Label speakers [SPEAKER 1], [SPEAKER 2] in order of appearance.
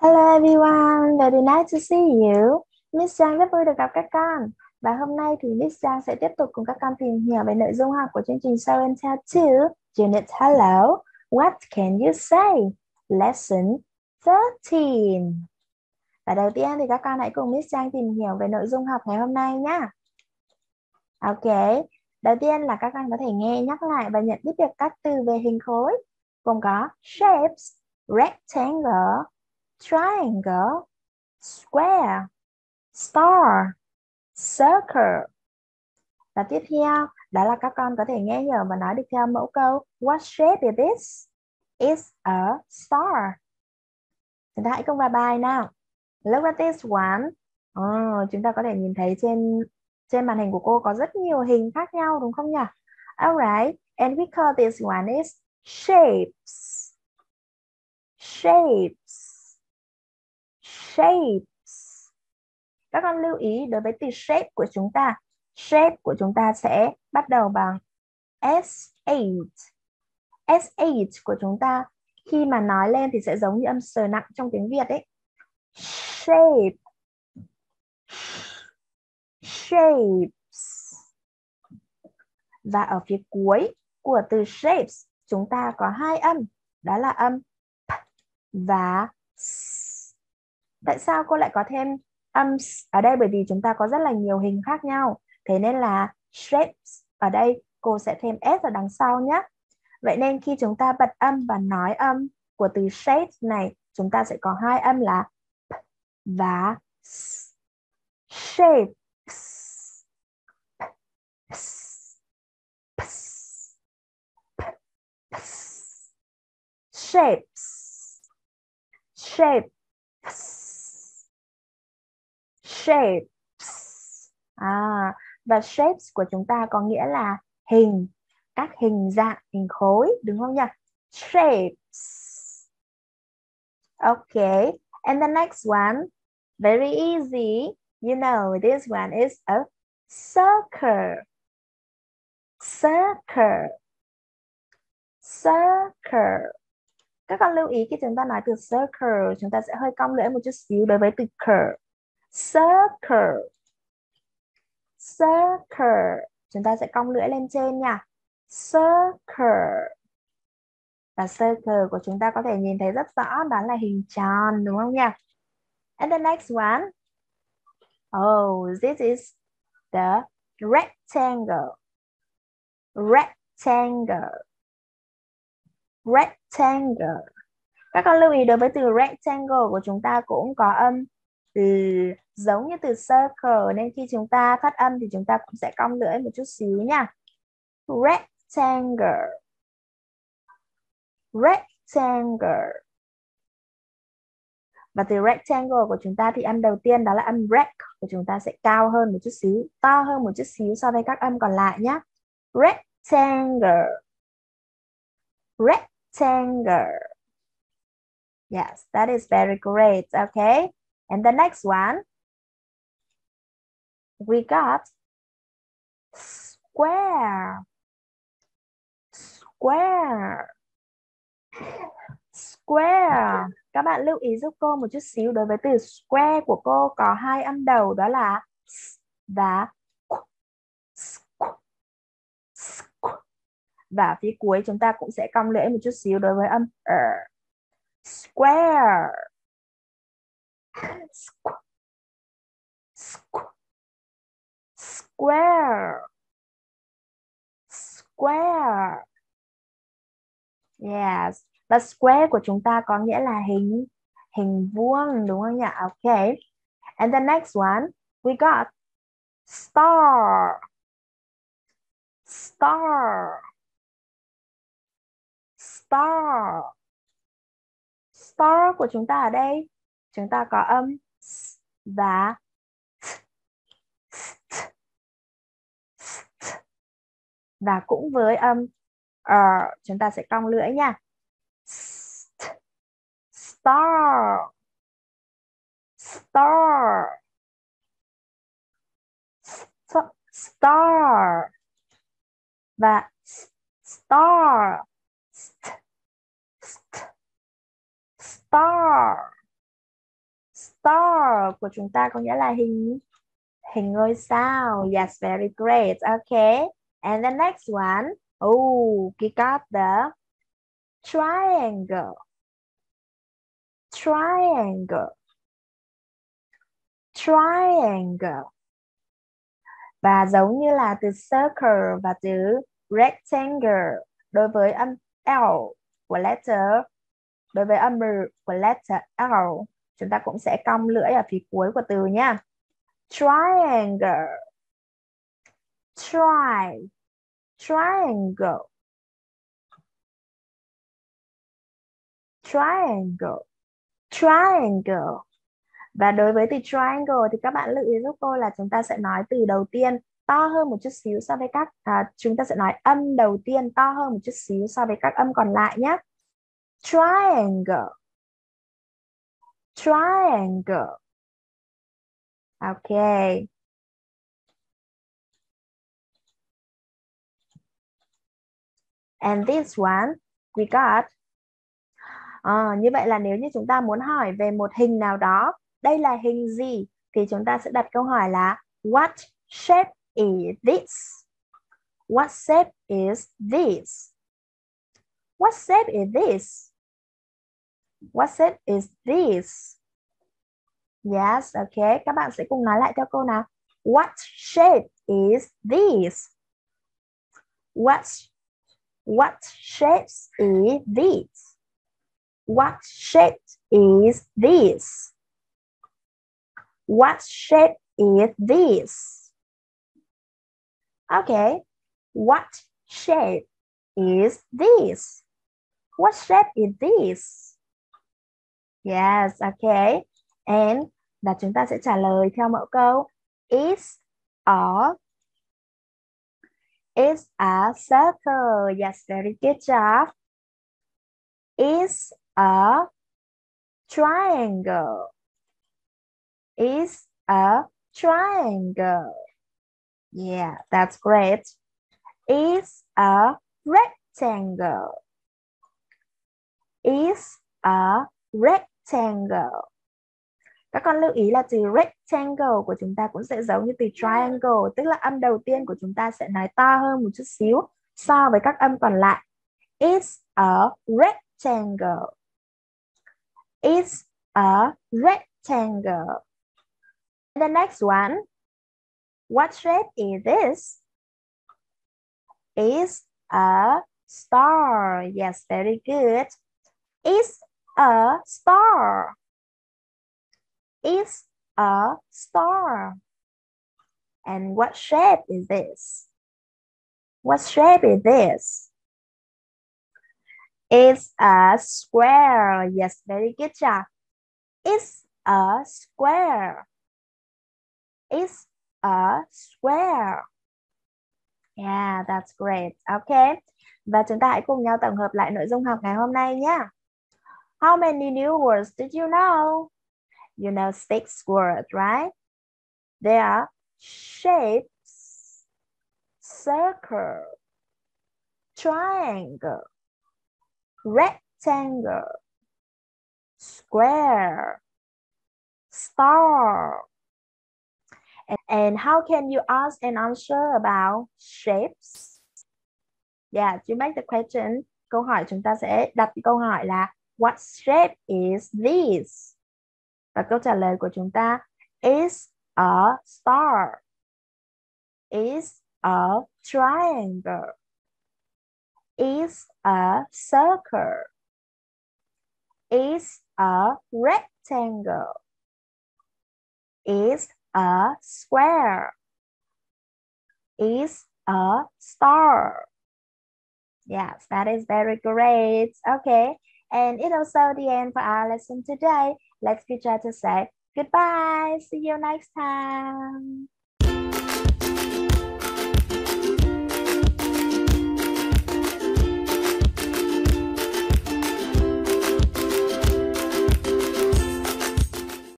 [SPEAKER 1] Hello everyone, very nice to see you. Miss Trang rất vui được gặp các con. Và hôm nay thì Miss Trang sẽ tiếp tục cùng các con tìm hiểu về nội dung học của chương trình Show and Tell 2, Unit Hello. What can you say? Lesson 13. Và đầu tiên thì các con hãy cùng Miss Trang tìm hiểu về nội dung học ngày hôm nay nhé. Ok, đầu tiên là các con có thể nghe nhắc lại và nhận biết được các từ về hình khối, gồm có shapes, rectangle, triangle, square, star, circle. Và tiếp theo, đó là các con có thể nghe hiểu và nói được theo mẫu câu What shape is this? It's a star. Chúng ta hãy cùng vào bài nào. Look at this one. Chúng ta có thể nhìn thấy trên màn hình của cô có rất nhiều hình khác nhau đúng không nhỉ? Alright, and we call this one is shapes. Shapes. Shapes. Các con lưu ý đối với từ shape của chúng ta. Shape của chúng ta sẽ bắt đầu bằng SH. SH của chúng ta khi mà nói lên thì sẽ giống như âm sờ nặng trong tiếng Việt ấy. Shape. Shapes. Và ở phía cuối của từ shapes chúng ta có hai âm. Đó là âm P và S. Tại sao cô lại có thêm âm S ở đây? Bởi vì chúng ta có rất là nhiều hình khác nhau. Thế nên là shapes ở đây cô sẽ thêm S ở đằng sau nhé. Vậy nên khi chúng ta bật âm và nói âm của từ shapes này, chúng ta sẽ có hai âm là P và S. Shapes. Shapes. Shapes. Shapes. Và shapes của chúng ta có nghĩa là hình, các hình dạng, hình khối, đúng không nhỉ? Shapes. Okay, and the next one, very easy. You know, this one is a circle. Circle. Circle. Các con lưu ý khi chúng ta nói từ circle, chúng ta sẽ hơi cong lưỡi một chút xíu đối với từ curve. Circle. Circle. Chúng ta sẽ cong lưỡi lên trên nha. Circle. Và circle của chúng ta có thể nhìn thấy rất rõ, đó là hình tròn, đúng không nhỉ? And the next one. Oh, this is the rectangle. Rectangle. Rectangle. Các con lưu ý đối với từ rectangle của chúng ta cũng có âm giống như từ circle, nên khi chúng ta phát âm thì chúng ta cũng sẽ cong lưỡi một chút xíu nha. Rectangle. Rectangle. Và từ rectangle của chúng ta thì âm đầu tiên đó là âm rec của chúng ta sẽ cao hơn một chút xíu, to hơn một chút xíu so với các âm còn lại nhé. Rectangle. Rectangle. Yes, that is very great. Okay. And the next one, we got square. Square. Square. Các bạn lưu ý giúp cô một chút xíu đối với từ square của cô có hai âm đầu, đó là S và Q. Squ. Squ. Và phía cuối chúng ta cũng sẽ cong lưỡi một chút xíu đối với âm Square. Squ. Squ. Square. Square. Yes. Và square của chúng ta có nghĩa là hình vuông, đúng không nhỉ? Okay. And the next one, we got star. Star. Star. Star của chúng ta ở đây, chúng ta có âm S và và cũng với âm chúng ta sẽ cong lưỡi nha. Star. Star. Star. Và star. Star. Star của chúng ta có nghĩa là hình ngôi sao. Yes, very great. Okay. And the next one. Oh, we got the triangle. Triangle. Triangle. Và giống như là từ circle và từ rectangle, đối với âm L của letter, đối với âm R của letter L, chúng ta cũng sẽ cong lưỡi ở phía cuối của từ nha. Triangle. Try. Triangle. Triangle. Triangle. Và đối với từ triangle thì các bạn lưu ý giúp cô là chúng ta sẽ nói từ đầu tiên to hơn một chút xíu so với chúng ta sẽ nói âm đầu tiên to hơn một chút xíu so với các âm còn lại nhé. Triangle. Triangle. Okay. And this one we got. Như vậy là nếu như chúng ta muốn hỏi về một hình nào đó, đây là hình gì, thì chúng ta sẽ đặt câu hỏi là what shape is this? What shape is this? What shape is this? What shape is this? Yes, okay. Các bạn sẽ cùng nói lại theo cô nào. What shape is this? What shape is this? What shape is this? What shape is this? Okay. What shape is this? What shape is this? Yes, okay. And là chúng ta sẽ trả lời theo mẫu câu. It's a circle. Yes, very good job. It's a triangle. It's a triangle. Yeah, that's great. It's a rectangle. It's a rectangle. Các con lưu ý là từ rectangle của chúng ta cũng sẽ giống như từ triangle, tức là âm đầu tiên của chúng ta sẽ nói to hơn một chút xíu so với các âm còn lại. It's a rectangle. It's a rectangle. And the next one. What shape is this? It's a star. Yes, very good. It's a star. It's a star. And what shape is this? What shape is this? It's a square. Yes, very good job. It's a square. It's a square. Yeah, that's great. Okay. Và chúng ta hãy cùng nhau tổng hợp lại nội dung học ngày hôm nay nhé. How many new words did you know? You know 6 words, right? They are shapes, circle, triangle, rectangle, square, star. And how can you ask and answer about shapes? Yeah, to make the question, câu hỏi chúng ta sẽ đặt câu hỏi là what shape is this? Và câu trả lời của chúng ta is a star, is a triangle, is a circle, is a rectangle, is a square, is a star. Yes, that is very great. Okay, and it also the end for our lesson today. Let's be sure to say goodbye. See you next time.